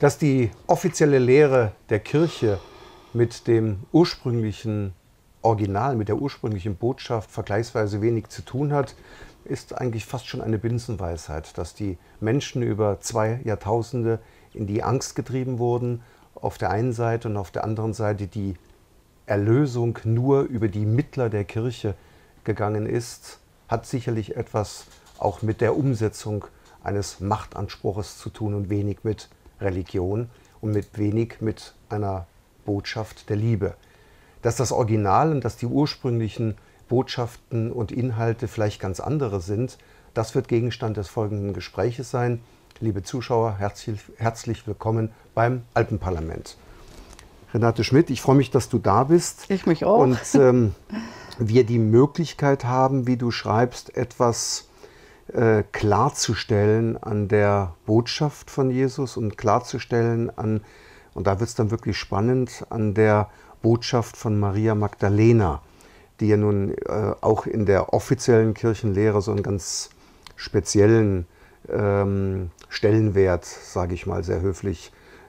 Dass die offizielle Lehre der Kirche mit dem ursprünglichen Original, mit der ursprünglichen Botschaft vergleichsweise wenig zu tun hat, ist eigentlich fast schon eine Binsenweisheit, dass die Menschen über 2 Jahrtausende in die Angst getrieben wurden, auf der einen Seite, und auf der anderen Seite die Erlösung nur über die Mittler der Kirche gegangen ist, hat sicherlich etwas auch mit der Umsetzung eines Machtanspruches zu tun und wenig mit Religion und wenig mit einer Botschaft der Liebe. Dass das Original und dass die ursprünglichen Botschaften und Inhalte vielleicht ganz andere sind, das wird Gegenstand des folgenden Gespräches sein. Liebe Zuschauer, herzlich willkommen beim Alpenparlament. Renate Schmidt, ich freue mich, dass du da bist. Ich mich auch. Und wir die Möglichkeit haben, wie du schreibst, etwas klarzustellen an der Botschaft von Jesus und klarzustellen an, und da wird es dann wirklich spannend, an der Botschaft von Maria Magdalena, die ja nun auch in der offiziellen Kirchenlehre so einen ganz speziellen Stellenwert, sage ich mal sehr höflich,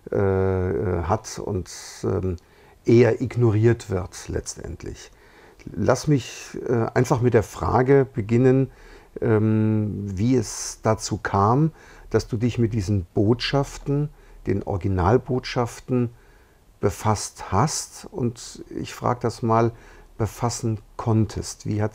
hat und eher ignoriert wird letztendlich. Lass mich einfach mit der Frage beginnen, wie es dazu kam, dass du dich mit diesen Botschaften, den Originalbotschaften befasst hast und ich frage das mal, befassen konntest. Wie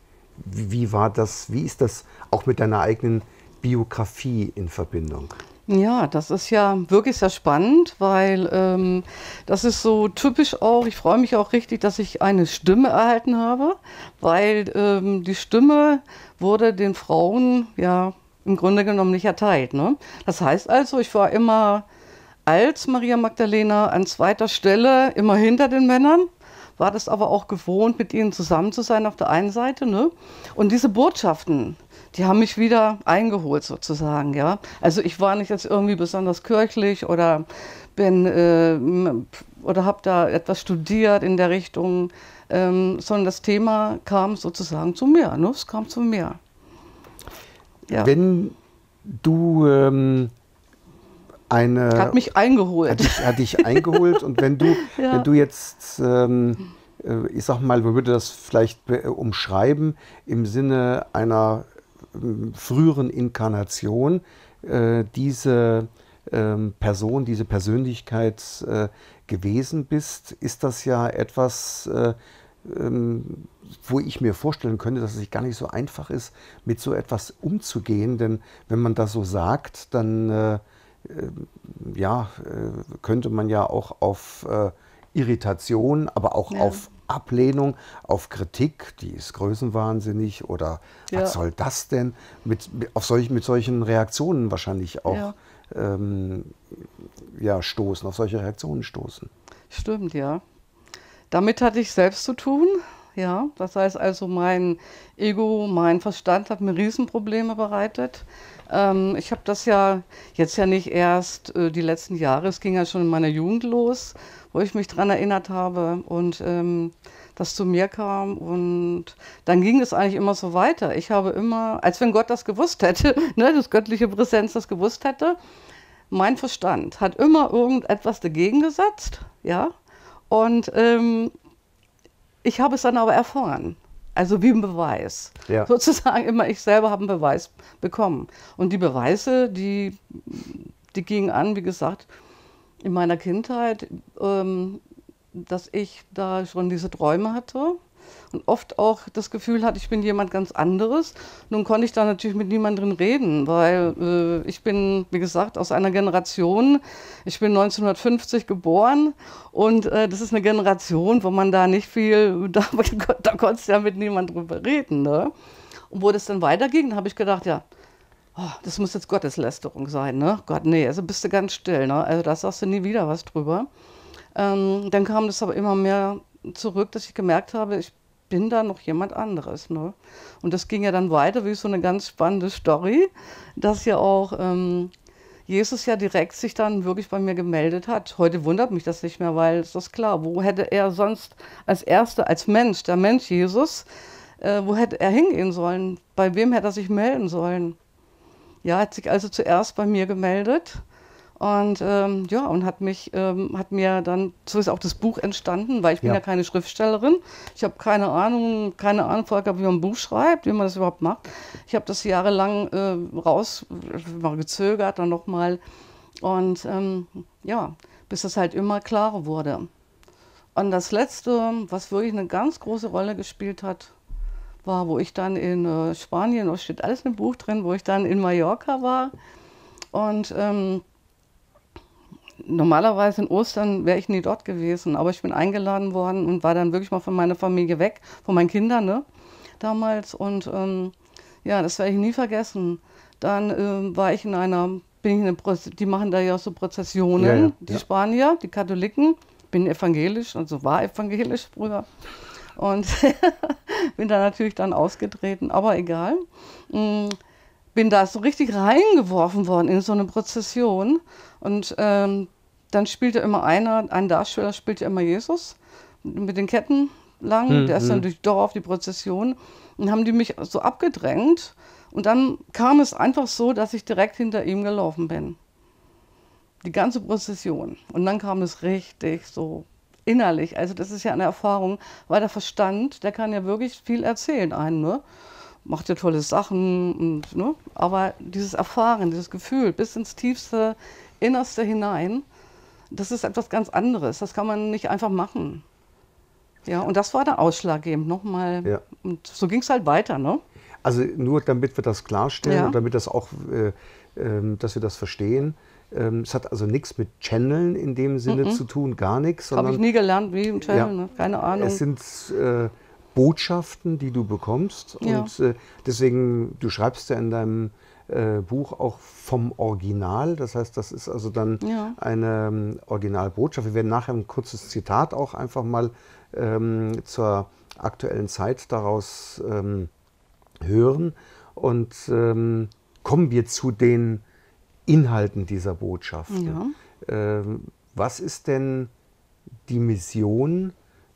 war das, wie ist das auch mit deiner eigenen Biografie in Verbindung? Ja, das ist ja wirklich sehr spannend, weil das ist so typisch auch, ich freue mich auch richtig, dass ich eine Stimme erhalten habe, weil die Stimme wurde den Frauen ja im Grunde genommen nicht erteilt. Ne? Das heißt also, ich war immer als Maria Magdalena an zweiter Stelle, immer hinter den Männern, war das aber auch gewohnt, mit ihnen zusammen zu sein auf der einen Seite. Ne? Und diese Botschaften, die haben mich wieder eingeholt sozusagen. Ja? Also ich war nicht jetzt irgendwie besonders kirchlich oder oder habe da etwas studiert in der Richtung, sondern das Thema kam sozusagen zu mir. Ne? Es kam zu mir. Ja. Wenn du hat mich eingeholt. Hat dich eingeholt und wenn du, ja. Wenn du jetzt, ich sag mal, man würde das vielleicht umschreiben, im Sinne einer früheren Inkarnation, diese Person, diese Persönlichkeit gewesen bist, ist das ja etwas, wo ich mir vorstellen könnte, dass es gar nicht so einfach ist, mit so etwas umzugehen, denn wenn man das so sagt, dann könnte man ja auch auf Irritation, aber auch auf Ablehnung, auf Kritik, die ist größenwahnsinnig oder was soll das denn, mit solchen Reaktionen wahrscheinlich auch stoßen, auf solche Reaktionen stoßen. Stimmt, ja. Damit hatte ich selbst zu tun. Ja, das heißt also, mein Ego, mein Verstand hat mir Riesenprobleme bereitet. Ich habe das ja jetzt ja nicht erst die letzten Jahre, es ging ja schon in meiner Jugend los, wo ich mich daran erinnert habe und das zu mir kam. Und dann ging es eigentlich immer so weiter. Ich habe immer, als wenn Gott das gewusst hätte, ne, das göttliche Präsenz das gewusst hätte, mein Verstand hat immer irgendetwas dagegen gesetzt, ja, und ich habe es dann aber erfahren, also wie ein Beweis. Ja. Sozusagen immer ich selber habe einen Beweis bekommen. Und die Beweise, die gingen an, wie gesagt, in meiner Kindheit, dass ich da schon diese Träume hatte und oft auch das Gefühl hatte, ich bin jemand ganz anderes. Nun konnte ich da natürlich mit niemandem reden, weil ich bin, wie gesagt, aus einer Generation, ich bin 1950 geboren und das ist eine Generation, wo man da nicht viel, da konntest du ja mit niemandem drüber reden. Ne? Und wo das dann weiterging, habe ich gedacht, ja, das muss jetzt Gotteslästerung sein, ne? Gott, nee, also bist du ganz still, ne? Also da sagst du nie wieder was drüber. Dann kam das aber immer mehr zurück, dass ich gemerkt habe, ich bin da noch jemand anderes. Ne? Und das ging ja dann weiter wie so eine ganz spannende Story, dass ja auch Jesus ja direkt sich dann wirklich bei mir gemeldet hat. Heute wundert mich das nicht mehr, weil es ist klar, wo hätte er sonst als Erster, als Mensch, der Mensch Jesus, wo hätte er hingehen sollen? Bei wem hätte er sich melden sollen? Ja, hat sich also zuerst bei mir gemeldet. Und ja, und hat mir dann, so ist auch das Buch entstanden, weil ich bin ja keine Schriftstellerin. Ich habe keine Ahnung vorher gehabt, wie man ein Buch schreibt, wie man das überhaupt macht. Ich habe das jahrelang mal gezögert, dann nochmal. Und ja, bis das halt immer klarer wurde. Und das Letzte, was wirklich eine ganz große Rolle gespielt hat, war, wo ich dann in Spanien, da steht alles im Buch drin, wo ich dann in Mallorca war. Und normalerweise in Ostern wäre ich nie dort gewesen, aber ich bin eingeladen worden und war dann wirklich mal von meiner Familie weg, von meinen Kindern, ne, damals. Und ja, das werde ich nie vergessen. Dann war ich die machen da ja so Prozessionen, die Spanier, die Katholiken. Ich bin evangelisch, also war evangelisch früher. Und bin da natürlich dann ausgetreten, aber egal. Bin da so richtig reingeworfen worden in so eine Prozession. Und dann spielte immer ein Darsteller spielte immer Jesus mit den Ketten lang. Der ist dann durch Dorf, die Prozession. Und haben die mich so abgedrängt. Und dann kam es einfach so, dass ich direkt hinter ihm gelaufen bin. Die ganze Prozession. Und dann kam es richtig so innerlich. Also das ist ja eine Erfahrung, weil der Verstand, der kann ja wirklich viel erzählen einen, ne? Macht ja tolle Sachen, und, ne? Aber dieses Erfahren, dieses Gefühl bis ins tiefste, innerste hinein, das ist etwas ganz anderes. Das kann man nicht einfach machen. Ja, und das war dann ausschlaggebend nochmal. Ja. Und so ging es halt weiter, ne? Also nur damit wir das klarstellen und damit das auch, dass wir das verstehen. Es hat also nichts mit Channeln in dem Sinne zu tun, gar nichts. Habe ich nie gelernt, wie im Channel, ne? Keine Ahnung. Es sind Botschaften, die du bekommst. Und deswegen, du schreibst ja in deinem Buch auch vom Original. Das heißt, das ist also dann eine Originalbotschaft. Wir werden nachher ein kurzes Zitat auch einfach mal zur aktuellen Zeit daraus hören. Und kommen wir zu den Inhalten dieser Botschaften. Ja. Was ist denn die Mission,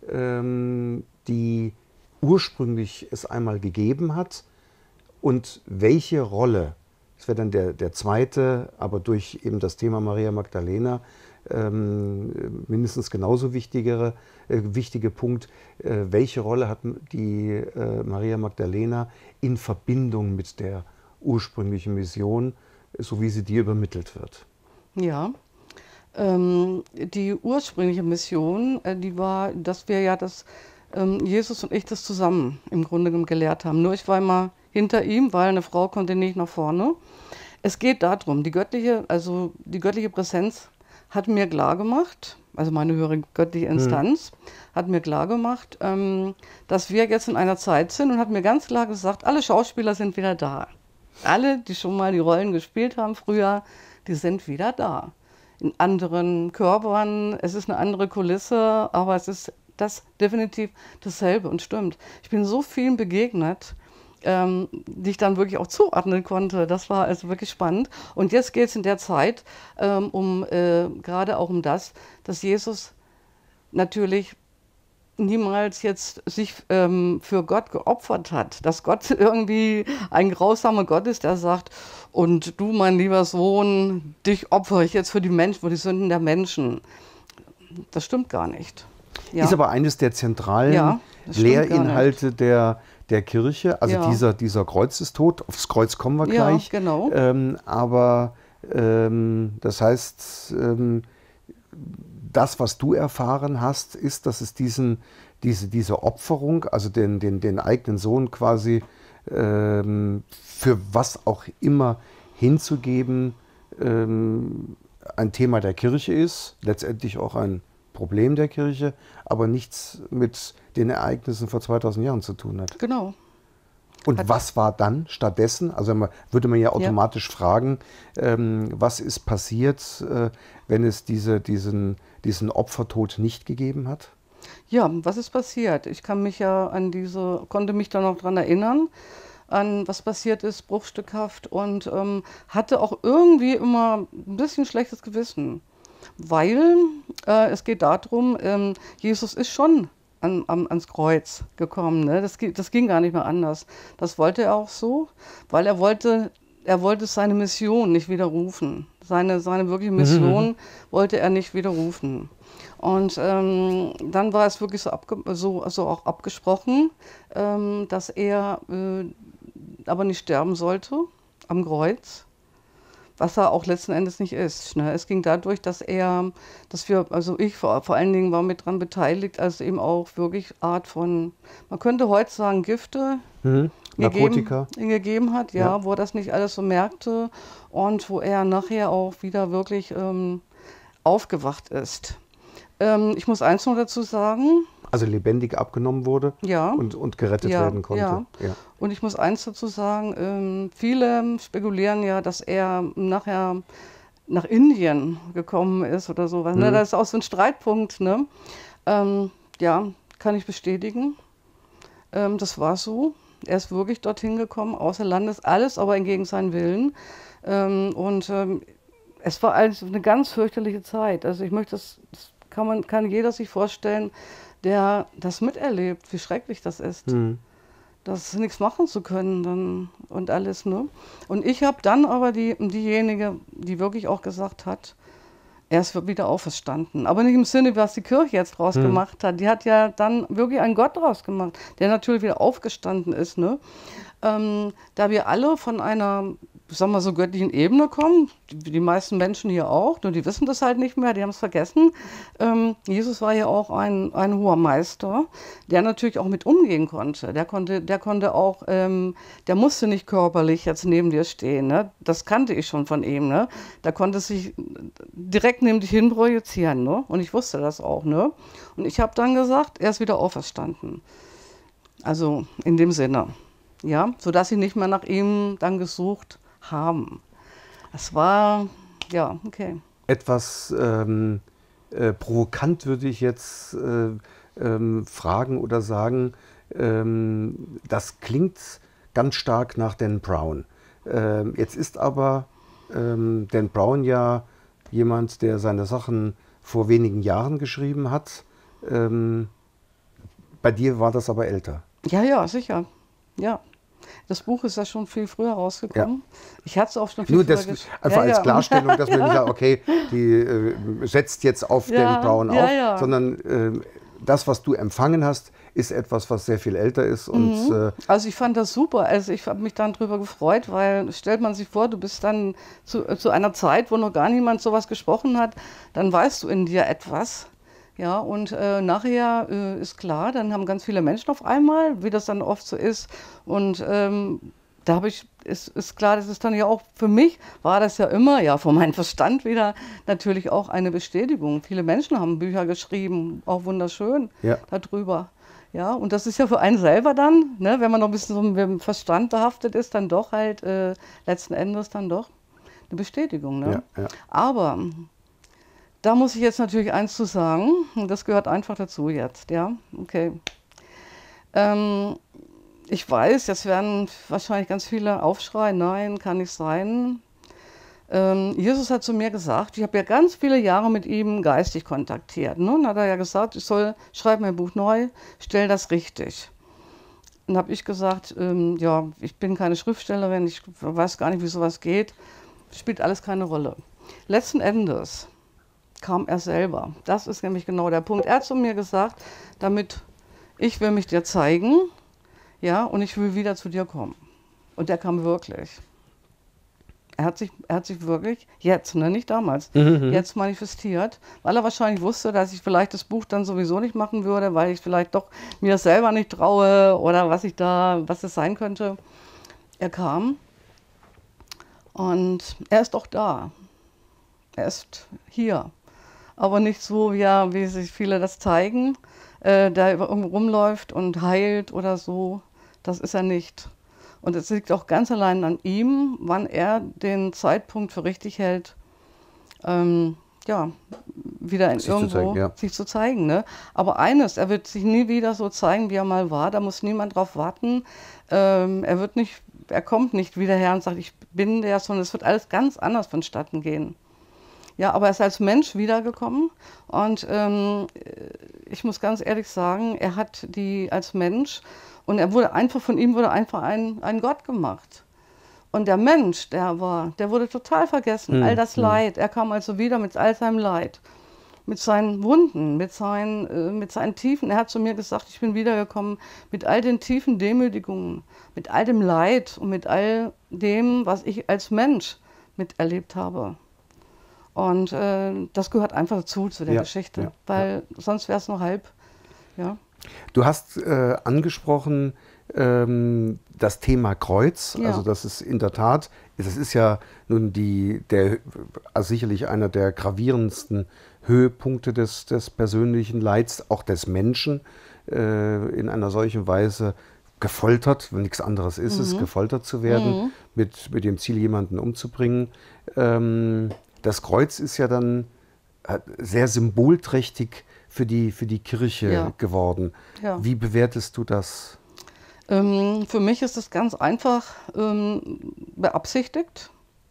die ursprünglich es einmal gegeben hat, und welche Rolle, das wäre dann der zweite, aber durch eben das Thema Maria Magdalena mindestens genauso wichtige Punkt, welche Rolle hat die Maria Magdalena in Verbindung mit der ursprünglichen Mission, so wie sie dir übermittelt wird? Ja, die ursprüngliche Mission, die war, dass wir ja Jesus und ich das zusammen im Grunde genommen gelehrt haben. Nur ich war immer hinter ihm, weil eine Frau konnte nicht nach vorne. Es geht darum, die göttliche Präsenz hat mir klargemacht, also meine höhere göttliche Instanz, hat mir klargemacht, dass wir jetzt in einer Zeit sind, und hat mir ganz klar gesagt, alle Schauspieler sind wieder da. Alle, die schon mal die Rollen gespielt haben früher, die sind wieder da. In anderen Körpern, es ist eine andere Kulisse, aber es ist das definitiv dasselbe und stimmt. Ich bin so vielen begegnet, die ich dann wirklich auch zuordnen konnte. Das war also wirklich spannend. Und jetzt geht es in der Zeit gerade auch um das, dass Jesus natürlich niemals jetzt sich für Gott geopfert hat, dass Gott irgendwie ein grausamer Gott ist, der sagt, und du, mein lieber Sohn, dich opfere ich jetzt für die Menschen, für die Sünden der Menschen. Das stimmt gar nicht. Ja. Ist aber eines der zentralen Lehrinhalte der Kirche, also dieser Kreuzestod. Aufs Kreuz kommen wir gleich. Ja, genau. Aber das heißt, das, was du erfahren hast, ist, dass es diese Opferung, also den eigenen Sohn quasi für was auch immer hinzugeben, ein Thema der Kirche ist, letztendlich auch ein Problem der Kirche, aber nichts mit den Ereignissen vor 2000 Jahren zu tun hat. Genau. Und was war dann stattdessen? Also würde man ja automatisch fragen, was ist passiert, wenn es diesen Opfertod nicht gegeben hat? Ja, was ist passiert? Ich kann mich ja konnte mich da noch dran erinnern, an was passiert ist, bruchstückhaft, und hatte auch irgendwie immer ein bisschen schlechtes Gewissen. Weil es geht darum, Jesus ist schon ans Kreuz gekommen. Ne? Das ging gar nicht mehr anders. Das wollte er auch so, weil er wollte seine Mission nicht widerrufen. Seine wirkliche Mission wollte er nicht widerrufen. Und dann war es wirklich so auch abgesprochen, dass er aber nicht sterben sollte am Kreuz, was er auch letzten Endes nicht ist. Ne? Es ging dadurch, also ich vor allen Dingen war mit dran beteiligt, also eben auch wirklich Art von, man könnte heute sagen, Gifte Narkotika gegeben hat, ja, wo er das nicht alles so merkte und wo er nachher auch wieder wirklich aufgewacht ist. Ich muss eins noch dazu sagen. also lebendig abgenommen wurde Ja. und gerettet werden konnte. Ja. Ja. Und ich muss eins dazu sagen, viele spekulieren ja, dass er nachher nach Indien gekommen ist oder sowas. Ne? Das ist auch so ein Streitpunkt. Ne? Ja, kann ich bestätigen. Das war so. Er ist wirklich dorthin gekommen, außer Landes, alles, aber entgegen seinen Willen. Es war eine ganz fürchterliche Zeit. Also ich möchte, das kann jeder sich vorstellen, der das miterlebt, wie schrecklich das ist. Das nichts machen zu können dann und alles. Ne? Und ich habe dann aber diejenige, die wirklich auch gesagt hat, er ist wieder auferstanden. Aber nicht im Sinne, was die Kirche jetzt draus gemacht hat. Die hat ja dann wirklich einen Gott draus gemacht, der natürlich wieder aufgestanden ist. Ne? Da wir alle von einer, sagen wir so, göttlichen Ebene kommen, die meisten Menschen hier auch, nur die wissen das halt nicht mehr, die haben es vergessen. Jesus war ja auch ein hoher Meister, der natürlich auch mit umgehen konnte. Der konnte auch, der musste nicht körperlich jetzt neben dir stehen. Ne? Das kannte ich schon von ihm. Ne? Der konnte sich direkt neben dich hin projizieren. Ne? Und ich wusste das auch. Ne? Und ich habe dann gesagt, er ist wieder auferstanden. Also in dem Sinne. Ja, sodass sie nicht mehr nach ihm dann gesucht haben. Es war, ja, okay. Etwas provokant würde ich jetzt fragen oder sagen, das klingt ganz stark nach Dan Brown. Jetzt ist aber Dan Brown ja jemand, der seine Sachen vor wenigen Jahren geschrieben hat. Bei dir war das aber älter. Ja, ja, sicher. Ja. Das Buch ist ja schon viel früher rausgekommen. Ja. Ich hatte es auch schon viel Nur früher das einfach als Klarstellung, dass man nicht sagt, okay, die setzt jetzt auf Dan Brown auf, sondern das, was du empfangen hast, ist etwas, was sehr viel älter ist. Und, also ich fand das super. Also ich habe mich dann darüber gefreut, weil stellt man sich vor, du bist dann zu einer Zeit, wo noch gar niemand sowas gesprochen hat, dann weißt du in dir etwas. Ja, und nachher ist klar, dann haben ganz viele Menschen auf einmal, wie das dann oft so ist. Und da ist klar, das ist dann ja auch, für mich war das ja immer, ja, von meinem Verstand wieder, natürlich auch eine Bestätigung. Viele Menschen haben Bücher geschrieben, auch wunderschön darüber. Ja, und das ist ja für einen selber dann, ne, wenn man noch ein bisschen so mit dem Verstand behaftet ist, dann doch halt letzten Endes dann doch eine Bestätigung. Ne? Ja, ja. Aber da muss ich jetzt natürlich eins zu sagen, und das gehört einfach dazu jetzt, ja, okay. Ich weiß, jetzt werden wahrscheinlich ganz viele aufschreien, nein, kann nicht sein. Jesus hat zu mir gesagt, ich habe ja ganz viele Jahre mit ihm geistig kontaktiert. Ne? Dann hat er ja gesagt, schreib mein Buch neu, stell das richtig. Dann habe ich gesagt, ja, ich bin keine Schriftstellerin, ich weiß gar nicht, wie sowas geht, spielt alles keine Rolle. Letzten Endes kam er selber. Das ist nämlich genau der Punkt. Er hat zu mir gesagt, ich will mich dir zeigen, ja, und ich will wieder zu dir kommen. Und der kam wirklich. Er hat sich wirklich jetzt, ne, nicht damals, jetzt manifestiert, weil er wahrscheinlich wusste, dass ich vielleicht das Buch dann sowieso nicht machen würde, weil ich vielleicht doch mir das selber nicht traue oder was es sein könnte. Er kam und er ist auch da. Er ist hier. Aber nicht so, ja, wie sich viele das zeigen, der irgendwo rumläuft und heilt oder so. Das ist er nicht. Und es liegt auch ganz allein an ihm, wann er den Zeitpunkt für richtig hält, ja, wieder sich zu zeigen. Ne? Aber eines, er wird sich nie wieder so zeigen, wie er mal war. Da muss niemand drauf warten. Er kommt nicht wieder her und sagt, ich bin der, sondern es wird alles ganz anders vonstatten gehen. Ja, aber er ist als Mensch wiedergekommen und ich muss ganz ehrlich sagen, er hat die als Mensch und von ihm wurde einfach ein Gott gemacht. Und der Mensch, der wurde total vergessen. All das Leid. Er kam also wieder mit all seinem Leid, mit seinen Wunden, mit seinen Tiefen. Er hat zu mir gesagt, ich bin wiedergekommen mit all den tiefen Demütigungen, mit all dem Leid und mit all dem, was ich als Mensch miterlebt habe. Und das gehört einfach dazu, zu der Geschichte, weil sonst wäre es nur halb. Ja. Du hast angesprochen das Thema Kreuz, also das ist in der Tat, das ist ja nun also sicherlich einer der gravierendsten Höhepunkte des persönlichen Leids, auch des Menschen, in einer solchen Weise gefoltert, wenn nichts anderes ist es, gefoltert zu werden, mit dem Ziel, jemanden umzubringen. Das Kreuz ist ja dann sehr symbolträchtig für die Kirche geworden. Ja. Wie bewertest du das? Für mich ist es ganz einfach beabsichtigt.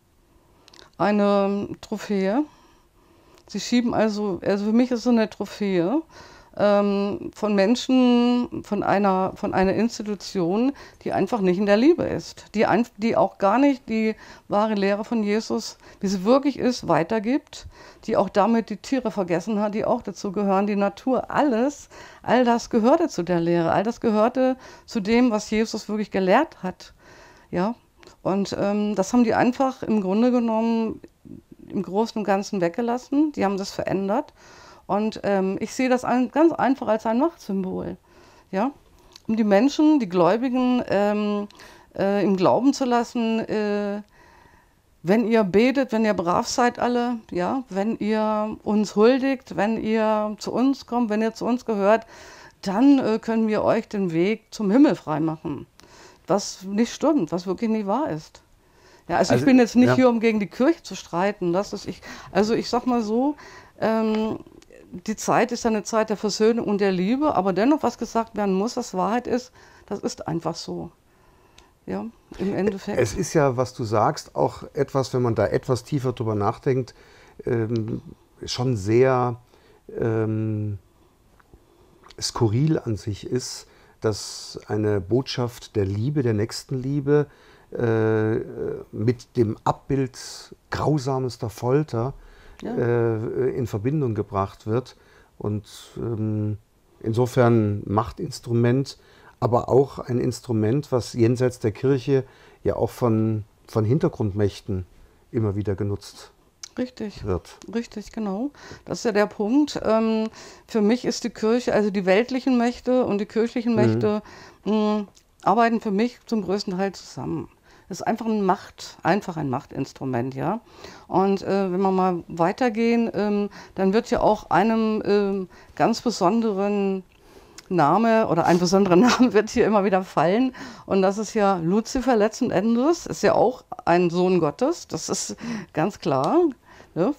Eine Trophäe. Sie schieben also für mich ist es eine Trophäe von Menschen, von einer Institution, die einfach nicht in der Liebe ist, die auch gar nicht die wahre Lehre von Jesus, wie sie wirklich ist, weitergibt, die auch damit die Tiere vergessen hat, die auch dazu gehören, die Natur, all das gehörte zu der Lehre, all das gehörte zu dem, was Jesus wirklich gelehrt hat. Ja? Und das haben die einfach im Grunde genommen im Großen und Ganzen weggelassen, die haben das verändert. Und ich sehe das ganz einfach als ein Machtsymbol, ja? Um die Menschen, die Gläubigen im Glauben zu lassen, wenn ihr betet, wenn ihr brav seid alle, ja? Wenn ihr uns huldigt, wenn ihr zu uns kommt, wenn ihr zu uns gehört, dann können wir euch den Weg zum Himmel freimachen. Was nicht stimmt, was wirklich nicht wahr ist. Ja, also ich bin jetzt nicht hier, um gegen die Kirche zu streiten. Also ich sag mal so, die Zeit ist eine Zeit der Versöhnung und der Liebe, aber dennoch, was gesagt werden muss, was Wahrheit ist, das ist einfach so. Ja, im Endeffekt. Es ist ja, was du sagst, auch etwas, wenn man da etwas tiefer drüber nachdenkt, schon sehr skurril an sich ist, dass eine Botschaft der Liebe, der Nächstenliebe mit dem Abbild grausamster Folter in Verbindung gebracht wird und insofern Machtinstrument, aber auch ein Instrument, was jenseits der Kirche ja auch von Hintergrundmächten immer wieder genutzt wird. Richtig, genau. Das ist ja der Punkt. Für mich ist die Kirche, also die weltlichen Mächte und die kirchlichen Mächte arbeiten für mich zum größten Teil zusammen. Das ist einfach ein Machtinstrument, ja. Und wenn wir mal weitergehen, dann wird ja auch einem ganz besonderen Name oder ein besonderer Name wird hier immer wieder fallen. Und das ist ja Luzifer letzten Endes, ist ja auch ein Sohn Gottes, das ist ganz klar. Ne?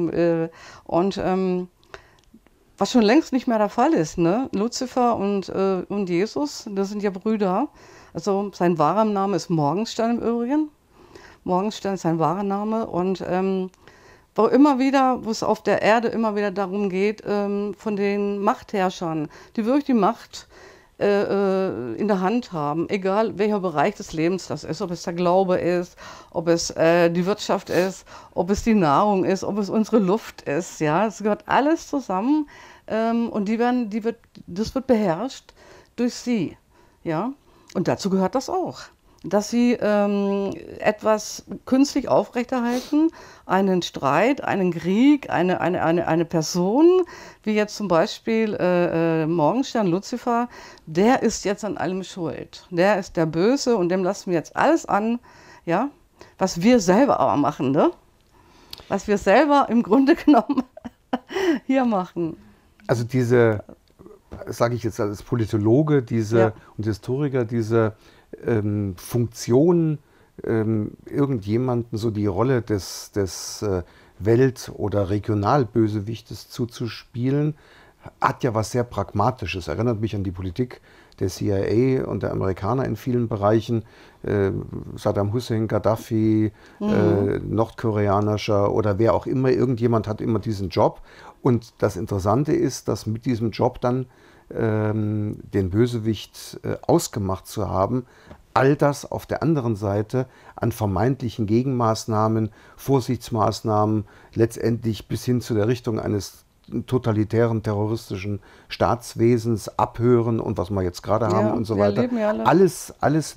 Was schon längst nicht mehr der Fall ist, ne? Luzifer und Jesus, das sind ja Brüder. Also sein wahrer Name ist Morgenstern im Übrigen. Morgenstern ist sein wahrer Name. Und wo es auf der Erde immer wieder darum geht, von den Machtherrschern, die wirklich die Macht in der Hand haben, egal welcher Bereich des Lebens das ist, ob es der Glaube ist, ob es die Wirtschaft ist, ob es die Nahrung ist, ob es unsere Luft ist. Ja, es gehört alles zusammen und das wird beherrscht durch sie. Ja. Und dazu gehört das auch, dass sie etwas künstlich aufrechterhalten, einen Streit, einen Krieg, eine Person, wie jetzt zum Beispiel Morgenstern, Luzifer, der ist jetzt an allem schuld. Der ist der Böse und dem lassen wir jetzt alles an, ja, was wir selber aber machen, ne? Was wir selber im Grunde genommen hier machen. Also sage ich jetzt als Politologe und Historiker, diese Funktion, irgendjemanden so die Rolle des Welt- oder Regionalbösewichtes zuzuspielen, hat ja was sehr Pragmatisches. Erinnert mich an die Politik der CIA und der Amerikaner in vielen Bereichen. Saddam Hussein, Gaddafi, nordkoreanischer oder wer auch immer, irgendjemand hat immer diesen Job. Und das Interessante ist, dass mit diesem Job dann den Bösewicht ausgemacht zu haben, all das auf der anderen Seite an vermeintlichen Gegenmaßnahmen, Vorsichtsmaßnahmen, letztendlich bis hin zu der Richtung eines totalitären, terroristischen Staatswesens, Abhören und was wir jetzt gerade haben und so weiter, ja alle. alles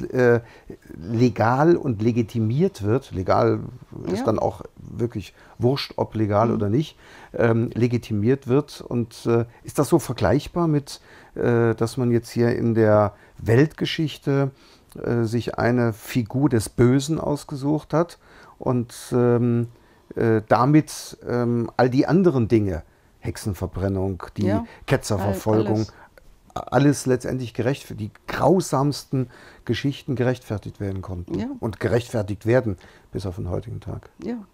legal und legitimiert wird, legal ist dann auch wirklich wurscht, ob legal oder nicht, legitimiert wird. Und ist das so vergleichbar mit, dass man jetzt hier in der Weltgeschichte sich eine Figur des Bösen ausgesucht hat und damit all die anderen Dinge, Hexenverbrennung, die Ketzerverfolgung, alles letztendlich die grausamsten Geschichten gerechtfertigt werden konnten und gerechtfertigt werden bis auf den heutigen Tag.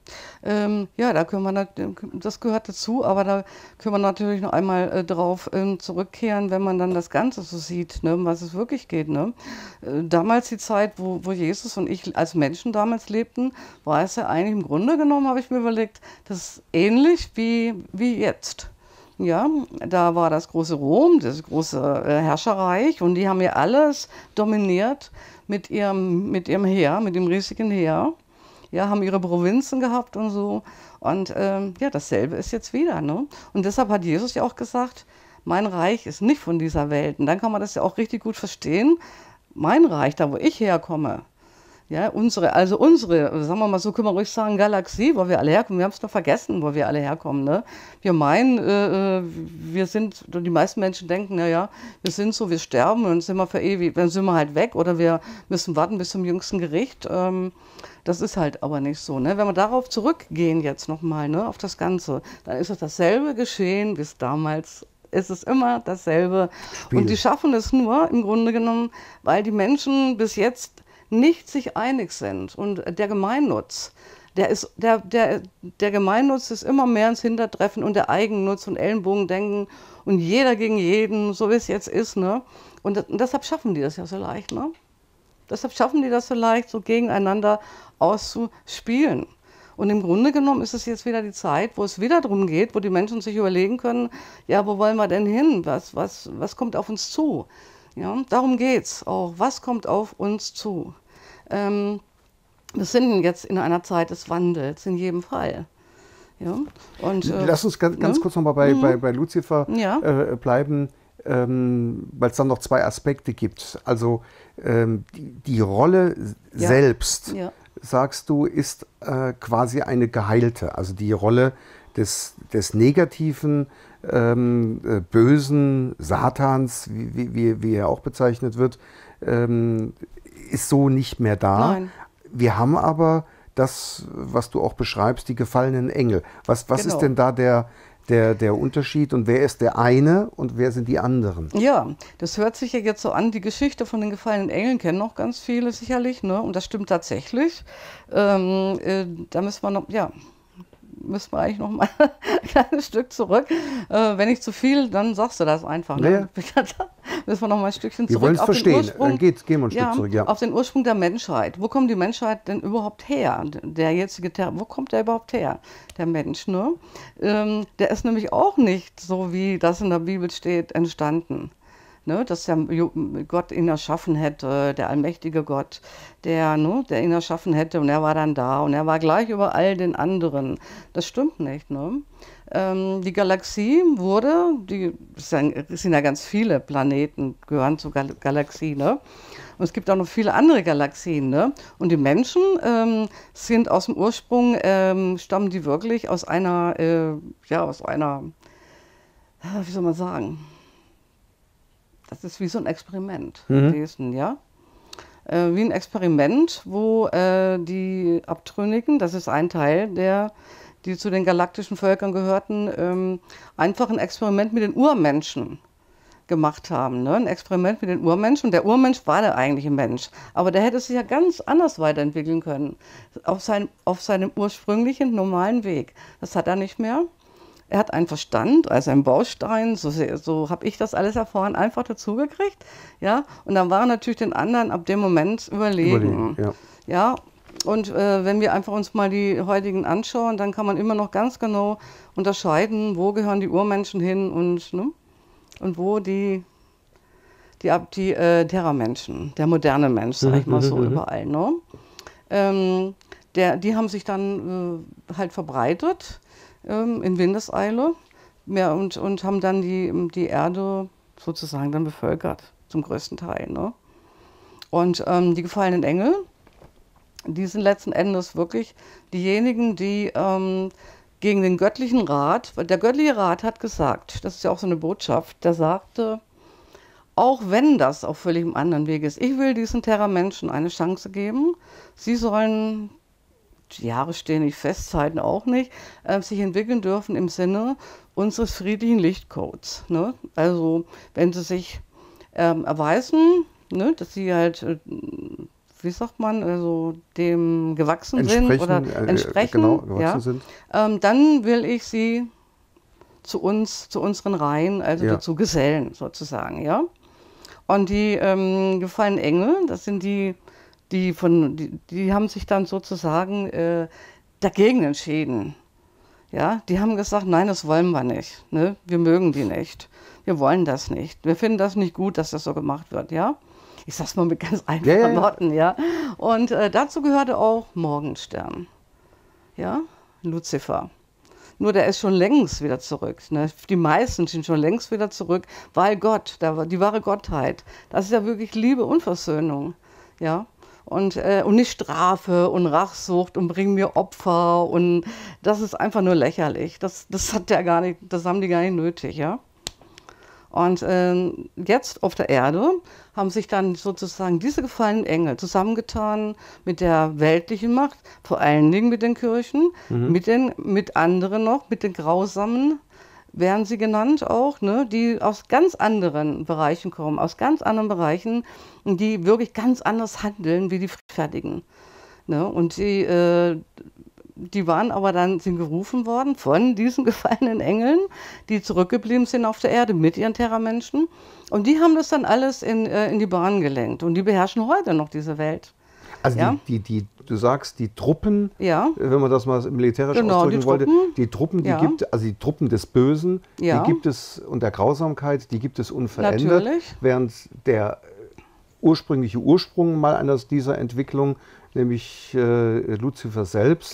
Ja, da können wir, das gehört dazu, aber da können wir natürlich noch einmal drauf zurückkehren, wenn man dann das Ganze so sieht, ne, um was es wirklich geht. Ne? Damals die Zeit, wo Jesus und ich als Menschen damals lebten, war es ja eigentlich im Grunde genommen, habe ich mir überlegt, das ist ähnlich wie jetzt. Ja, da war das große Rom, das große Herrscherreich, und die haben ja alles dominiert mit ihrem Heer, mit dem riesigen Heer. Ja, haben ihre Provinzen gehabt und so. Und ja, dasselbe ist jetzt wieder. Ne? Und deshalb hat Jesus ja auch gesagt, mein Reich ist nicht von dieser Welt. Und dann kann man das ja auch richtig gut verstehen. Mein Reich, da wo ich herkomme, ja, unsere, sagen wir mal so, können wir ruhig sagen, Galaxie, wo wir alle herkommen. Wir haben es doch vergessen, wo wir alle herkommen. Ne? Wir meinen, wir sind, die meisten Menschen denken, naja, wir sind so, wir sterben und sind wir verewigt, dann sind wir halt weg oder wir müssen warten bis zum jüngsten Gericht. Das ist halt aber nicht so. Ne? Wenn wir darauf zurückgehen jetzt nochmal, ne, auf das Ganze, dann ist es dasselbe geschehen, wie es damals ist. Es immer dasselbe. Spiel. Und die schaffen es nur, im Grunde genommen, weil die Menschen bis jetzt nicht sich einig sind. Und der Gemeinnutz, der Gemeinnutz ist immer mehr ins Hintertreffen und der Eigennutz und Ellenbogendenken und jeder gegen jeden, so wie es jetzt ist. Ne? Und deshalb schaffen die das ja so leicht. Ne? Deshalb schaffen die das so leicht, so gegeneinander auszuspielen. Und im Grunde genommen ist es jetzt wieder die Zeit, wo es wieder darum geht, wo die Menschen sich überlegen können, ja, wo wollen wir denn hin? Was kommt auf uns zu? Ja, darum geht es auch. Was kommt auf uns zu? Wir sind jetzt in einer Zeit des Wandels, in jedem Fall. Ja, und, lass uns ganz kurz nochmal bei Luzifer bleiben, weil es dann noch zwei Aspekte gibt. Also die Rolle selbst, sagst du, ist quasi eine geheilte. Also die Rolle des negativen, bösen Satans, wie er auch bezeichnet wird, ist so nicht mehr da. Nein. Wir haben aber das, was du auch beschreibst, die gefallenen Engel. Was ist denn da der Unterschied und wer ist der eine und wer sind die anderen? Ja, das hört sich ja jetzt so an, die Geschichte von den gefallenen Engeln kennen noch ganz viele sicherlich, ne? Und das stimmt tatsächlich. Da müssen wir noch, müssen wir eigentlich noch mal ein kleines Stück zurück. Wenn nicht zu viel, dann sagst du das einfach. Ne? Ja. Müssen wir noch mal ein Stückchen zurück. Wir wollen es verstehen. Dann gehen wir ein Stück zurück. Ja. Auf den Ursprung der Menschheit. Wo kommt die Menschheit denn überhaupt her? Wo kommt der überhaupt her? Der Mensch, ne? Der ist nämlich auch nicht so, wie das in der Bibel steht, entstanden. Ne, dass der Gott ihn erschaffen hätte, der allmächtige Gott, der ihn erschaffen hätte und er war dann da und er war gleich über all den anderen. Das stimmt nicht. Ne? Die Galaxie es sind ja ganz viele Planeten, gehören zur Galaxie. Ne? Und es gibt auch noch viele andere Galaxien. Ne? Und die Menschen sind aus dem Ursprung, stammen die wirklich aus einer, wie soll man sagen, das ist wie so ein Experiment gewesen, ja. Wie ein Experiment, wo die Abtrünnigen, das ist ein Teil, die zu den galaktischen Völkern gehörten, einfach ein Experiment mit den Urmenschen gemacht haben. Ne? Ein Experiment mit den Urmenschen. Der Urmensch war der eigentliche Mensch, aber der hätte sich ja ganz anders weiterentwickeln können, auf seinem ursprünglichen, normalen Weg. Das hat er nicht mehr. Er hat einen Verstand, also einen Baustein, so habe ich das alles erfahren, einfach dazugekriegt. Ja? Und dann waren natürlich den anderen ab dem Moment überlegen. Ja? Und wenn wir einfach uns mal die heutigen anschauen, dann kann man immer noch ganz genau unterscheiden, wo gehören die Urmenschen hin und wo die die Terra-Menschen, der moderne Mensch, sag ich mal so, überall. Ne? Die haben sich dann halt verbreitet in Windeseile und haben dann die Erde sozusagen dann bevölkert, zum größten Teil. Ne? Und die gefallenen Engel, die sind letzten Endes wirklich diejenigen, die gegen den göttlichen Rat, weil der göttliche Rat hat gesagt, das ist ja auch so eine Botschaft, der sagte, auch wenn das auf völlig anderen Weg ist, ich will diesen Terra-Menschen eine Chance geben, sie sollen, die Jahre stehen nicht fest, Zeiten auch nicht, sich entwickeln dürfen im Sinne unseres friedlichen Lichtcodes. Ne? Also wenn sie sich erweisen, ne, dass sie halt, wie sagt man, also dem gewachsen sind oder entsprechen, genau, gewachsen sind. Dann will ich sie zu unseren Reihen, also dazu gesellen sozusagen, ja. Und die gefallenen Engel, das sind die haben sich dann sozusagen dagegen entschieden. Ja, die haben gesagt, nein, das wollen wir nicht. Ne? Wir mögen die nicht. Wir wollen das nicht. Wir finden das nicht gut, dass das so gemacht wird, ja. Ich sag's mal mit ganz einfachen Worten, ja. Und dazu gehörte auch Morgenstern, ja, Luzifer. Nur der ist schon längst wieder zurück. Ne? Die meisten sind schon längst wieder zurück, weil Gott, die wahre Gottheit, das ist ja wirklich Liebe und Versöhnung, ja. Und nicht Strafe und Rachsucht und bring mir Opfer und das ist einfach nur lächerlich. Das hat der gar nicht, das haben die gar nicht nötig, ja. Und jetzt auf der Erde haben sich dann sozusagen diese gefallenen Engel zusammengetan mit der weltlichen Macht, vor allen Dingen mit den Kirchen, mit anderen noch, mit den Grausamen werden sie genannt auch, ne, die aus ganz anderen Bereichen kommen, aus ganz anderen Bereichen, die wirklich ganz anders handeln wie die Friedfertigen. Ne? Und die waren aber dann, sind gerufen worden von diesen gefallenen Engeln, die zurückgeblieben sind auf der Erde mit ihren Terra-Menschen. Und die haben das dann alles in die Bahn gelenkt. Und die beherrschen heute noch diese Welt. Also ja? du sagst, die Truppen, ja. wenn man das mal militärisch ausdrücken wollte, die Truppen, also die Truppen des Bösen, die gibt es, und der Grausamkeit, die gibt es unverändert. Natürlich. Während der ursprüngliche Ursprung mal einer dieser Entwicklung, nämlich Luzifer selbst,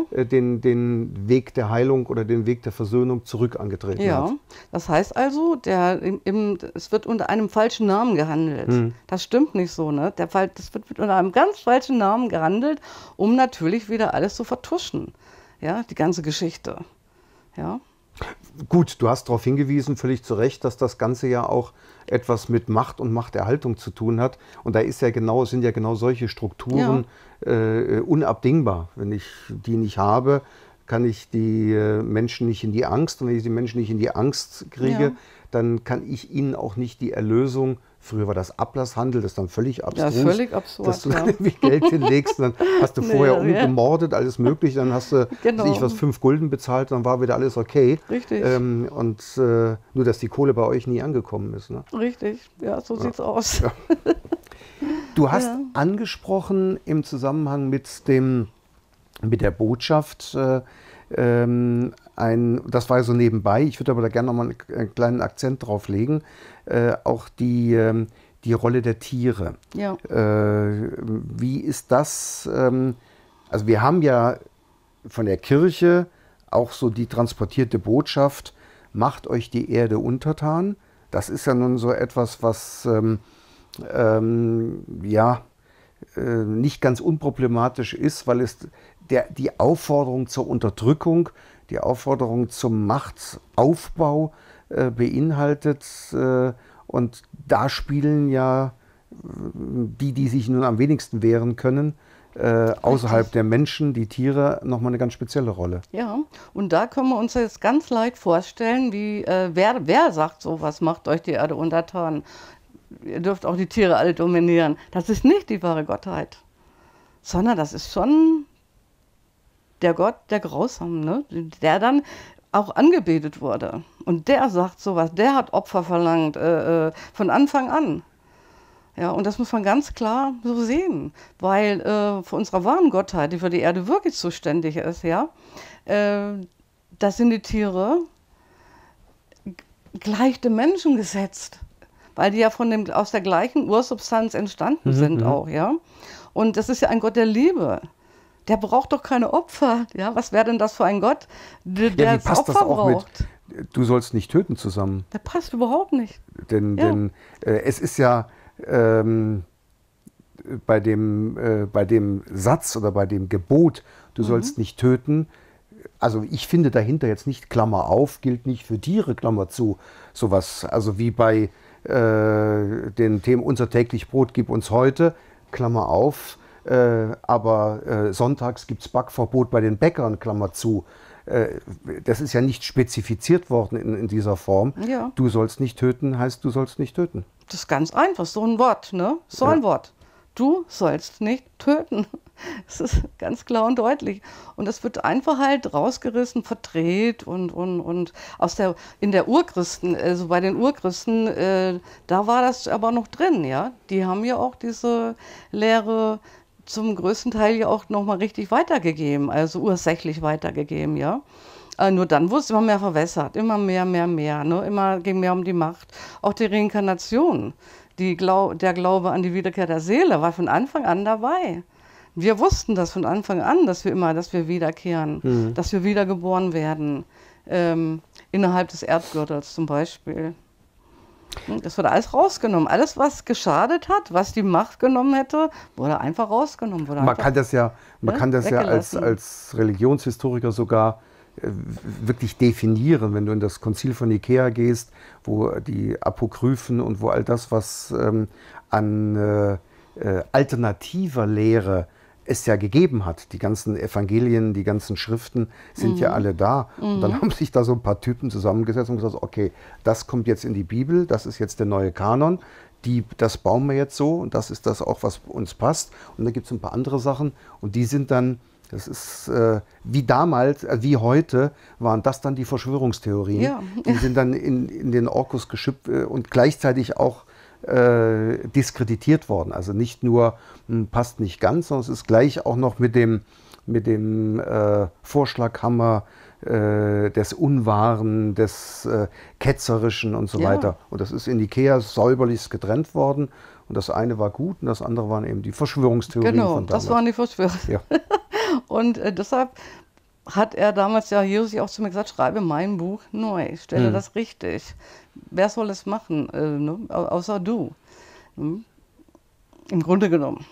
den Weg der Heilung oder den Weg der Versöhnung zurück angetreten hat. Das heißt also, es wird unter einem falschen Namen gehandelt. Das stimmt nicht so, ne? Das wird unter einem ganz falschen Namen gehandelt, um natürlich wieder alles zu vertuschen. Ja, die ganze Geschichte. Ja. Gut, du hast darauf hingewiesen, völlig zu Recht, dass das Ganze ja auch etwas mit Macht und Machterhaltung zu tun hat. Und da sind ja genau solche Strukturen unabdingbar. Wenn ich die nicht habe, kann ich die Menschen nicht in die Angst. Und wenn ich die Menschen nicht in die Angst kriege, dann kann ich ihnen auch nicht die Erlösung. Früher war das Ablasshandel, das ist dann völlig abstrus. Ja, völlig absurd. Dass du dann irgendwie Geld hinlegst, dann hast du vorher umgemordet, alles mögliche, dann hast du, ich was, 5 Gulden bezahlt, dann war wieder alles okay. Richtig. Nur, dass die Kohle bei euch nie angekommen ist. Ne? Richtig, ja, so sieht's aus. Ja. Du hast angesprochen im Zusammenhang mit der Botschaft, das war ja so nebenbei, ich würde aber da gerne nochmal einen kleinen Akzent drauf legen, auch die Rolle der Tiere. Ja. Wie ist das? Also wir haben ja von der Kirche auch so die transportierte Botschaft, macht euch die Erde untertan. Das ist ja nun so etwas, was nicht ganz unproblematisch ist, weil es die Aufforderung zur Unterdrückung, die Aufforderung zum Machtaufbau beinhaltet. Und da spielen ja die sich nun am wenigsten wehren können, außerhalb der Menschen, die Tiere, nochmal eine ganz spezielle Rolle. Ja, und da können wir uns jetzt ganz leicht vorstellen, wie wer sagt sowas, macht euch die Erde untertan. Ihr dürft auch die Tiere alle dominieren. Das ist nicht die wahre Gottheit, sondern das ist schon der Gott, der Grausam, ne? Der dann auch angebetet wurde. Und der sagt sowas, der hat Opfer verlangt von Anfang an. Ja, und das muss man ganz klar so sehen, weil für unsere wahren Gottheit, die für die Erde wirklich zuständig ist, ja, das sind die Tiere gleich dem Menschen gesetzt. weil die ja aus der gleichen Ursubstanz entstanden sind auch, ja. Und das ist ja ein Gott der Liebe. Der braucht doch keine Opfer, ja. Was wäre denn das für ein Gott, der wie passt Opfer das auch braucht? Du sollst nicht töten zusammen? Der passt überhaupt nicht. Denn es ist ja bei dem Satz oder bei dem Gebot, du sollst nicht töten, also ich finde dahinter jetzt nicht, Klammer auf, gilt nicht für Tiere, Klammer zu, sowas, also wie bei den Themen unser täglich Brot gib uns heute, Klammer auf, aber sonntags gibt es Backverbot bei den Bäckern, Klammer zu. Das ist ja nicht spezifiziert worden in dieser Form. Ja. Du sollst nicht töten, heißt, du sollst nicht töten. Das ist ganz einfach, so ein Wort, ne? So ein Wort. Du sollst nicht töten. Das ist ganz klar und deutlich. Und das wird einfach halt rausgerissen, verdreht und in der Urchristen, also bei den Urchristen, da war das aber noch drin, ja. Die haben ja auch diese Lehre zum größten Teil ja auch nochmal richtig weitergegeben, also ursächlich weitergegeben, ja. Nur dann wurde es immer mehr verwässert, immer mehr, ne? Immer ging mehr um die Macht. Auch die Reinkarnation, der Glaube an die Wiederkehr der Seele war von Anfang an dabei. Wir wussten das von Anfang an, dass wir wiederkehren, dass wir wiedergeboren werden, innerhalb des Erdgürtels zum Beispiel. Das wurde alles rausgenommen. Alles, was geschadet hat, was die Macht genommen hätte, wurde einfach rausgenommen. Man kann das ja als Religionshistoriker sogar wirklich definieren, wenn du in das Konzil von Nikäa gehst, wo die Apokryphen und wo all das, was an alternativer Lehre es ja gegeben hat. Die ganzen Evangelien, die ganzen Schriften sind ja alle da. Und dann haben sich da so ein paar Typen zusammengesetzt und gesagt, okay, das kommt jetzt in die Bibel, das ist jetzt der neue Kanon, das bauen wir jetzt so und das ist das auch, was uns passt. Und dann gibt es ein paar andere Sachen und die sind dann, das ist wie damals, wie heute, waren das dann die Verschwörungstheorien. Ja. Die sind dann in den Orkus geschüpft und gleichzeitig auch diskreditiert worden. Also nicht nur passt nicht ganz, sondern es ist gleich auch noch mit dem Vorschlaghammer des Unwahren, des Ketzerischen und so weiter. Und das ist in Nikäa säuberlich getrennt worden. Und das eine war gut und das andere waren eben die Verschwörungstheorien von damals. Genau, das waren die Verschwörungstheorien. Ja. Und deshalb hat er damals ja Jesus auch zu mir gesagt, schreibe mein Buch neu, stelle das richtig. Wer soll es machen, ne? Außer du? Im Grunde genommen.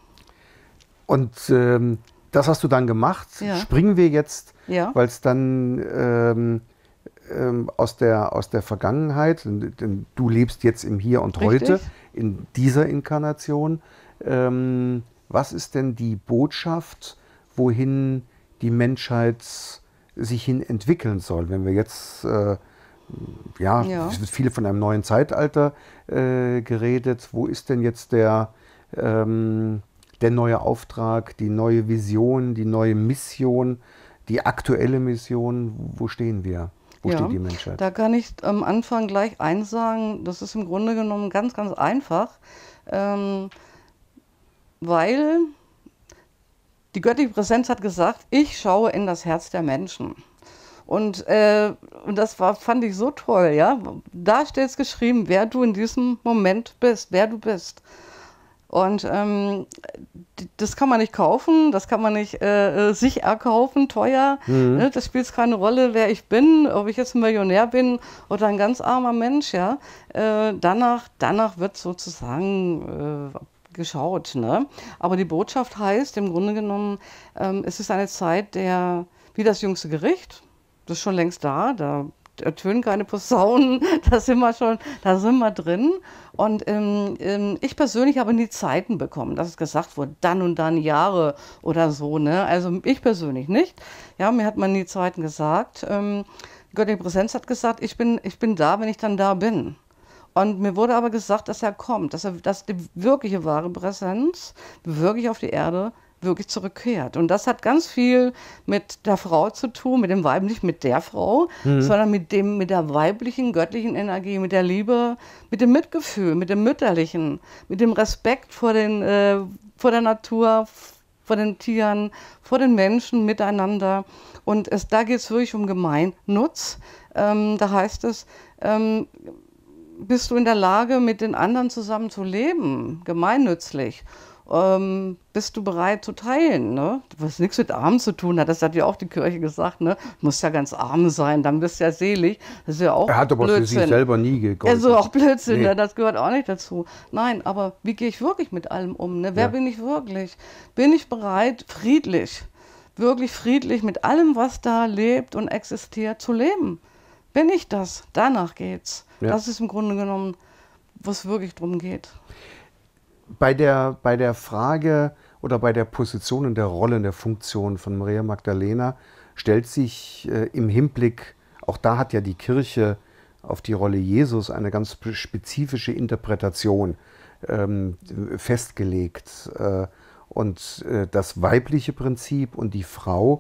Und das hast du dann gemacht. Ja. Springen wir jetzt, weil es dann aus der Vergangenheit, denn du lebst jetzt im Hier und Heute, in dieser Inkarnation. Was ist denn die Botschaft, wohin die Menschheit sich hin entwickeln soll? Wenn wir jetzt, es wird viel von einem neuen Zeitalter geredet. Wo ist denn jetzt der neue Auftrag, die neue Vision, die neue Mission, die aktuelle Mission? Wo stehen wir? Wo steht die Menschheit? Da kann ich am Anfang gleich eins sagen, das ist im Grunde genommen ganz, ganz einfach, weil die göttliche Präsenz hat gesagt, ich schaue in das Herz der Menschen. Und das fand ich so toll, ja. Da steht es geschrieben, wer du in diesem Moment bist, wer du bist. Und das kann man nicht kaufen, das kann man nicht sich erkaufen, teuer. Ne? Das spielt keine Rolle, wer ich bin, ob ich jetzt ein Millionär bin oder ein ganz armer Mensch. Ja? Danach wird sozusagen geschaut. Ne? Aber die Botschaft heißt im Grunde genommen, es ist eine Zeit wie das jüngste Gericht, das ist schon längst da ertönen keine Posaunen, da sind wir drin. Und ich persönlich habe nie Zeiten bekommen, dass es gesagt wurde, dann und dann Jahre oder so. Ne? Also ich persönlich nicht. Ja, mir hat man nie Zeiten gesagt. Die göttliche Präsenz hat gesagt, ich bin da, wenn ich dann da bin. Und mir wurde aber gesagt, dass er kommt, dass die wirkliche wahre Präsenz wirklich auf die Erde wirklich zurückkehrt. Und das hat ganz viel mit der Frau zu tun, mit dem Weib, nicht mit der Frau, sondern mit der weiblichen, göttlichen Energie, mit der Liebe, mit dem Mitgefühl, mit dem Mütterlichen, mit dem Respekt vor der Natur, vor den Tieren, vor den Menschen, miteinander. Und da geht es wirklich um Gemeinnutz. Da heißt es, bist du in der Lage, mit den anderen zusammen zu leben, gemeinnützig? Bist du bereit zu teilen, ne? Was nichts mit Armen zu tun hat, das hat ja auch die Kirche gesagt, ne? Du musst ja ganz arm sein, dann bist du ja selig. Das ist ja auch Er hat aber Blödsinn. für sich selber nie gegolten. Also auch Blödsinn, Nee. ne? Das gehört auch nicht dazu. Nein, aber wie gehe ich wirklich mit allem um, ne? Wer Ja. bin ich wirklich? Bin ich bereit, friedlich, wirklich friedlich mit allem, was da lebt und existiert, zu leben? Bin ich das? Danach geht's. Ja. Das ist im Grunde genommen, was wirklich drum geht. Bei der Frage oder bei der Position und der Rolle, und der Funktion von Maria Magdalena stellt sich im Hinblick, auch da hat ja die Kirche auf die Rolle Jesus eine ganz spezifische Interpretation festgelegt. Das weibliche Prinzip und die Frau,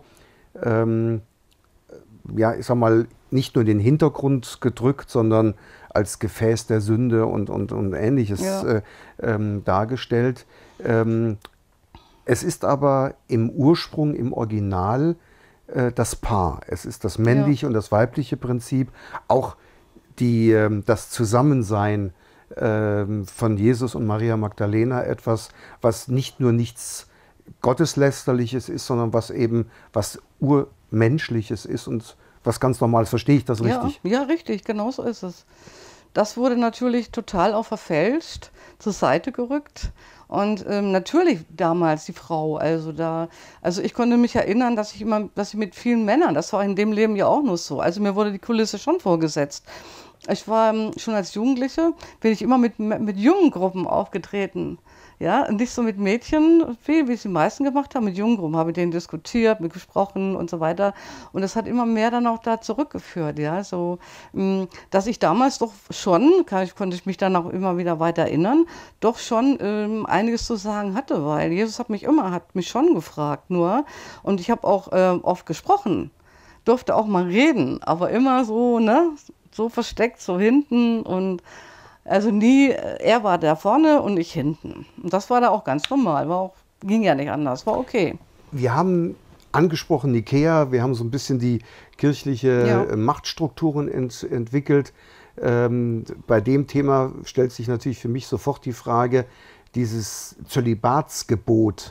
ja, ich sag mal, nicht nur in den Hintergrund gedrückt, sondern als Gefäß der Sünde und Ähnliches Ja. dargestellt. Es ist aber im Ursprung, im Original das Paar. Es ist das männliche und das weibliche Prinzip. Auch das Zusammensein von Jesus und Maria Magdalena, etwas, was nicht nur nichts Gotteslästerliches ist, sondern was eben was Urmenschliches ist und was ganz Normales. Verstehe ich das richtig? Ja, richtig, genau so ist es. Das wurde natürlich total auch verfälscht, zur Seite gerückt. Und natürlich damals die Frau, also ich konnte mich erinnern, dass ich mit vielen Männern, das war in dem Leben ja auch nur so. Also mir wurde die Kulisse schon vorgesetzt. Ich war schon als Jugendliche, bin ich immer mit jungen Gruppen aufgetreten. Ja, nicht so mit Mädchen viel, wie es die meisten gemacht haben, mit jungen Gruppen, habe mit denen diskutiert, mit gesprochen und so weiter. Und das hat immer mehr dann auch da zurückgeführt, ja, so, dass ich damals doch schon, konnte ich mich dann auch immer wieder weiter erinnern, doch schon einiges zu sagen hatte, weil Jesus hat mich schon gefragt nur und ich habe auch oft gesprochen, durfte auch mal reden, aber immer so, ne, so versteckt, so hinten und also nie, er war da vorne und ich hinten. Und das war da auch ganz normal, ging ja nicht anders, war okay. Wir haben angesprochen Nikäa, wir haben so ein bisschen die kirchliche Machtstrukturen entwickelt. Bei dem Thema stellt sich natürlich für mich sofort die Frage, dieses Zölibatsgebot,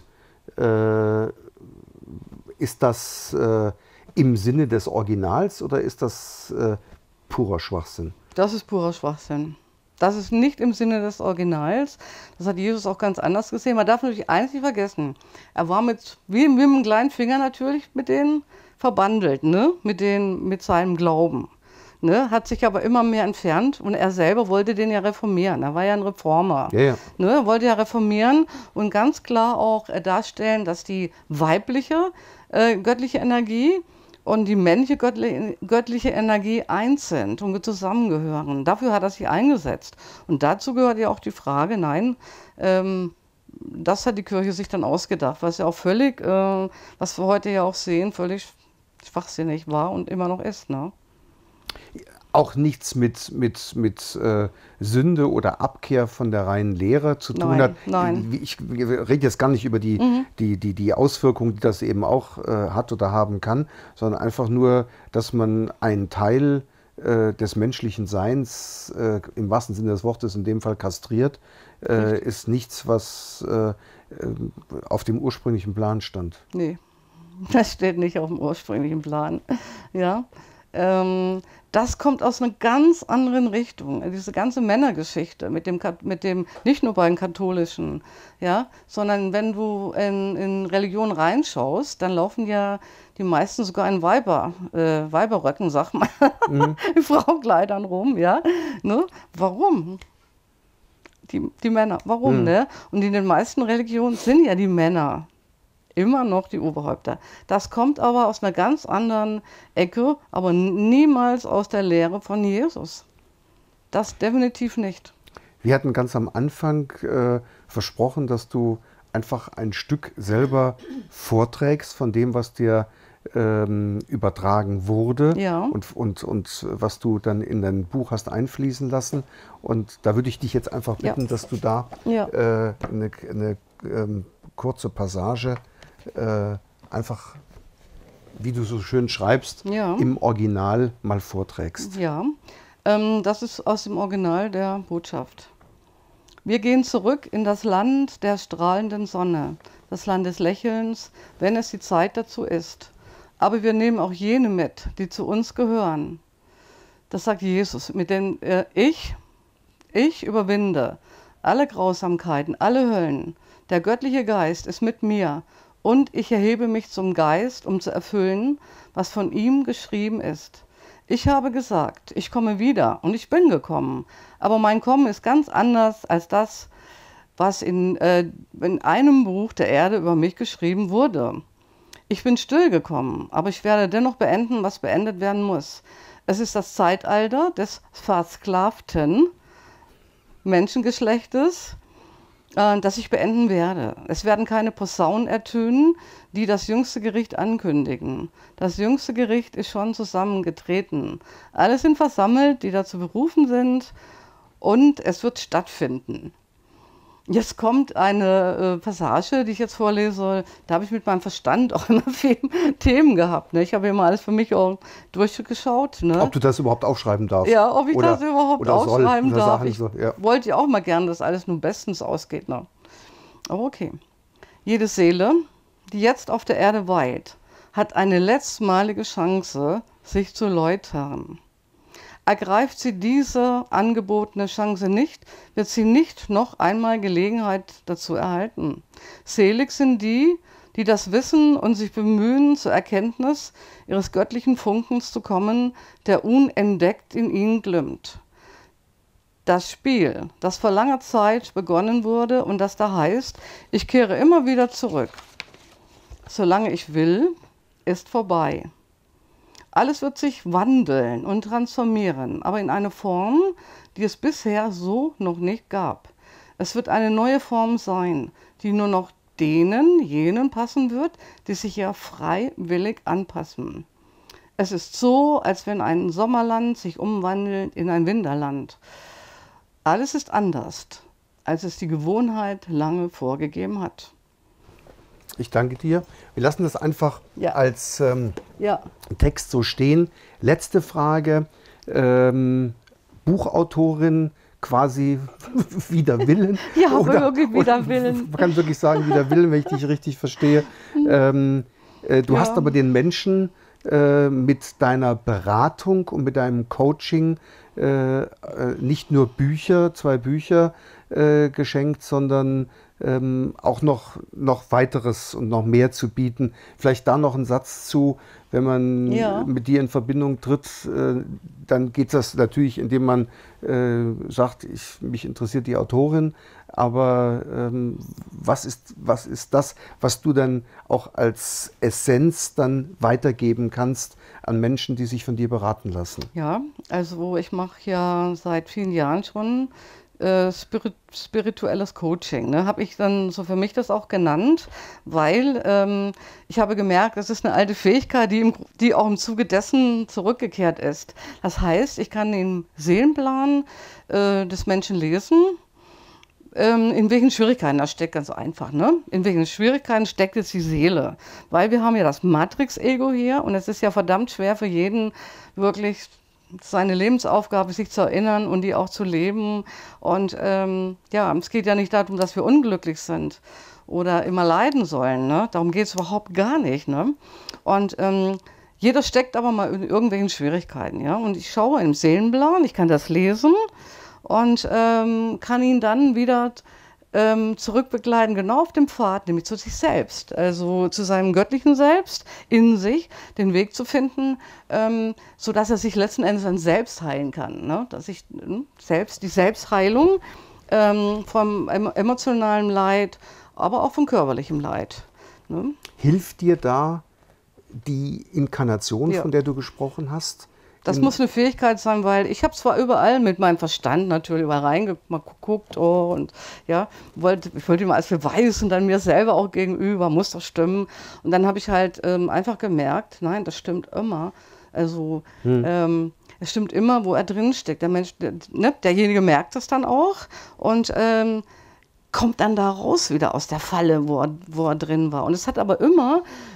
ist das im Sinne des Originals oder ist das purer Schwachsinn? Das ist purer Schwachsinn. Das ist nicht im Sinne des Originals. Das hat Jesus auch ganz anders gesehen. Man darf natürlich eins nicht vergessen. Er war wie mit einem kleinen Finger natürlich mit denen verbandelt, ne? Mit seinem Glauben. Ne? Hat sich aber immer mehr entfernt und er selber wollte den ja reformieren. Er war ja ein Reformer. Ja, ja. Ne? Er wollte ja reformieren und ganz klar auch darstellen, dass die weibliche göttliche Energie und die männliche göttliche Energie eins sind und zusammengehören. Dafür hat er sich eingesetzt. Und dazu gehört ja auch die Frage, nein, das hat die Kirche sich dann ausgedacht, was ja auch völlig, was wir heute ja auch sehen, völlig schwachsinnig war und immer noch ist. Ne? Auch nichts mit Sünde oder Abkehr von der reinen Lehre zu tun hat. Nein. Ich rede jetzt gar nicht über die Auswirkungen, die das eben auch hat oder haben kann, sondern einfach nur, dass man einen Teil des menschlichen Seins, im wahrsten Sinne des Wortes in dem Fall kastriert, ist nichts, was auf dem ursprünglichen Plan stand. Nee, das steht nicht auf dem ursprünglichen Plan. Ja. Das kommt aus einer ganz anderen Richtung. Diese ganze Männergeschichte mit dem nicht nur bei den Katholischen, ja, sondern wenn du in Religion reinschaust, dann laufen ja die meisten sogar in Weiberröcken, sag mal, in Frauenkleidern rum, ja. Ne? Warum? Die Männer, warum, ne? Und in den meisten Religionen sind ja die Männer immer noch die Oberhäupter. Das kommt aber aus einer ganz anderen Ecke, aber niemals aus der Lehre von Jesus. Das definitiv nicht. Wir hatten ganz am Anfang versprochen, dass du einfach ein Stück selber vorträgst von dem, was dir übertragen wurde und was du dann in dein Buch hast einfließen lassen. Und da würde ich dich jetzt einfach bitten, dass du da eine kurze Passage einfach, wie du so schön schreibst, im Original mal vorträgst. Ja, Das ist aus dem Original der Botschaft. Wir gehen zurück in das Land der strahlenden Sonne, das Land des Lächelns, wenn es die Zeit dazu ist. Aber wir nehmen auch jene mit, die zu uns gehören. Das sagt Jesus, mit dem ich überwinde alle Grausamkeiten, alle Höllen. Der göttliche Geist ist mit mir und ich erhebe mich zum Geist, um zu erfüllen, was von ihm geschrieben ist. Ich habe gesagt, ich komme wieder und ich bin gekommen, aber mein Kommen ist ganz anders als das, was in einem Buch der Erde über mich geschrieben wurde. Ich bin still gekommen, aber ich werde dennoch beenden, was beendet werden muss. Es ist das Zeitalter des versklavten Menschengeschlechtes, das ich beenden werde. Es werden keine Posaunen ertönen, die das jüngste Gericht ankündigen. Das jüngste Gericht ist schon zusammengetreten. Alle sind versammelt, die dazu berufen sind, und es wird stattfinden. Jetzt kommt eine Passage, die ich jetzt vorlese. Da habe ich mit meinem Verstand auch immer viele Themen gehabt. Ne? Ich habe immer alles für mich auch durchgeschaut. Ne? Ob du das überhaupt aufschreiben darfst? Ja, ob ich das überhaupt aufschreiben darf. Ich so, ja. wollte ja auch mal gern, dass alles nur bestens ausgeht. Ne? Aber okay. Jede Seele, die jetzt auf der Erde weilt, hat eine letztmalige Chance, sich zu läutern. Ergreift sie diese angebotene Chance nicht, wird sie nicht noch einmal Gelegenheit dazu erhalten. Selig sind die, die das wissen und sich bemühen, zur Erkenntnis ihres göttlichen Funkens zu kommen, der unentdeckt in ihnen glimmt. Das Spiel, das vor langer Zeit begonnen wurde und das da heißt, ich kehre immer wieder zurück. Solange ich will, ist vorbei. Alles wird sich wandeln und transformieren, aber in eine Form, die es bisher so noch nicht gab. Es wird eine neue Form sein, die nur noch jenen passen wird, die sich ja freiwillig anpassen. Es ist so, als wenn ein Sommerland sich umwandelt in ein Winterland. Alles ist anders, als es die Gewohnheit lange vorgegeben hat. Ich danke dir. Wir lassen das einfach als Ja. Text so stehen. Letzte Frage. Buchautorin quasi wider Willen. Ja, wirklich wider Willen. Man kann wirklich sagen, wider Willen, wenn ich dich richtig verstehe. Du hast aber den Menschen mit deiner Beratung und mit deinem Coaching nicht nur zwei Bücher geschenkt, sondern auch noch weiteres und noch mehr zu bieten. Vielleicht da noch einen Satz zu, wenn man mit dir in Verbindung tritt, dann geht das natürlich, indem man sagt, mich interessiert die Autorin, aber was ist das, was du dann auch als Essenz dann weitergeben kannst an Menschen, die sich von dir beraten lassen? Ja, also ich mache ja seit vielen Jahren schon spirituelles Coaching, ne? Habe ich dann so für mich das auch genannt, weil ich habe gemerkt, das ist eine alte Fähigkeit, die auch im Zuge dessen zurückgekehrt ist. Das heißt, ich kann den Seelenplan des Menschen lesen, in welchen Schwierigkeiten, das steckt ganz einfach, ne? In welchen Schwierigkeiten steckt jetzt die Seele? Weil wir haben ja das Matrix-Ego hier und es ist ja verdammt schwer für jeden wirklich seine Lebensaufgabe, sich zu erinnern und die auch zu leben. Und es geht ja nicht darum, dass wir unglücklich sind oder immer leiden sollen. Ne? Darum geht es überhaupt gar nicht. Ne? Und jeder steckt aber mal in irgendwelchen Schwierigkeiten. Ja? Und ich schaue im Seelenplan, ich kann das lesen und kann ihn dann wieder zurückbegleiten, genau auf dem Pfad, nämlich zu sich selbst, also zu seinem göttlichen Selbst, in sich, den Weg zu finden, sodass er sich letzten Endes dann selbst heilen kann. Ne? Dass ich die Selbstheilung vom emotionalen Leid, aber auch vom körperlichen Leid. Ne? Hilft dir da die Inkarnation, von der du gesprochen hast? Das muss eine Fähigkeit sein, weil ich habe zwar überall mit meinem Verstand natürlich überall reingeguckt und ja, ich wollte immer als Beweis und dann mir selber auch gegenüber, muss das stimmen. Und dann habe ich halt einfach gemerkt, nein, das stimmt immer. Also es stimmt immer, wo er drin steckt. Der Mensch, derjenige merkt das dann auch und kommt dann da raus wieder aus der Falle, wo er drin war. Und es hat aber immer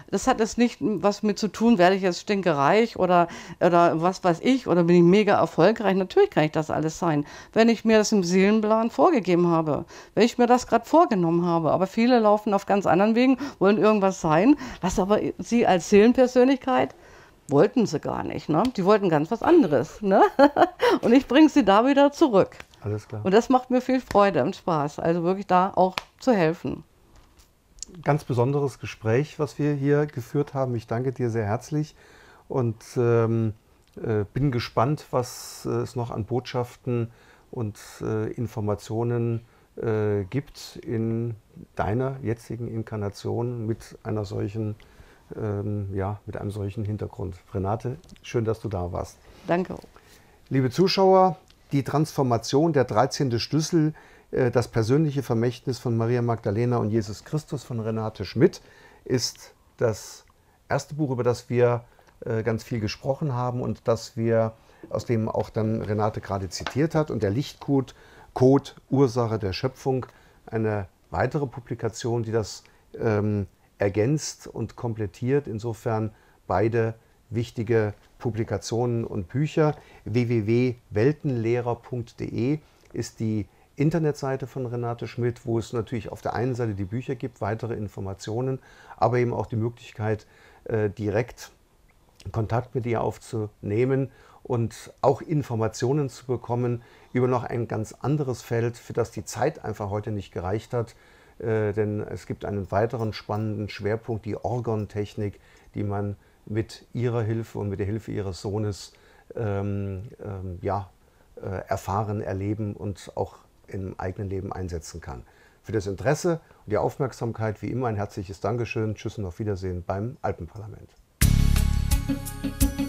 das hat es nicht was mit zu tun, werde ich jetzt stinkereich oder was weiß ich, oder bin ich mega erfolgreich. Natürlich kann ich das alles sein, wenn ich mir das im Seelenplan vorgegeben habe, wenn ich mir das gerade vorgenommen habe. Aber viele laufen auf ganz anderen Wegen, wollen irgendwas sein, was aber sie als Seelenpersönlichkeit wollten sie gar nicht. Ne? Die wollten ganz was anderes. Ne? Und ich bringe sie da wieder zurück. Alles klar. Und das macht mir viel Freude und Spaß, also wirklich da auch zu helfen. Ganz besonderes Gespräch, was wir hier geführt haben. Ich danke dir sehr herzlich und bin gespannt, was es noch an Botschaften und Informationen gibt in deiner jetzigen Inkarnation mit einer solchen mit einem solchen Hintergrund. Renate, schön, dass du da warst. Danke. Liebe Zuschauer, die Transformation, der 13. Schlüssel, das persönliche Vermächtnis von Maria Magdalena und Jesus Christus von Renate Schmidt, ist das erste Buch, über das wir ganz viel gesprochen haben und aus dem auch dann Renate gerade zitiert hat. Und der Lichtcode, Ursache der Schöpfung, eine weitere Publikation, die das ergänzt und komplettiert. Insofern beide wichtige Publikationen und Bücher. www.weltenlehrer.de ist die Internetseite von Renate Schmidt, wo es natürlich auf der einen Seite die Bücher gibt, weitere Informationen, aber eben auch die Möglichkeit, direkt Kontakt mit ihr aufzunehmen und auch Informationen zu bekommen über noch ein ganz anderes Feld, für das die Zeit einfach heute nicht gereicht hat. Denn es gibt einen weiteren spannenden Schwerpunkt, die Orgontechnik, die man mit ihrer Hilfe und mit der Hilfe ihres Sohnes erfahren, erleben und auch im eigenen Leben einsetzen kann. Für das Interesse und die Aufmerksamkeit wie immer ein herzliches Dankeschön. Tschüss und auf Wiedersehen beim Alpenparlament.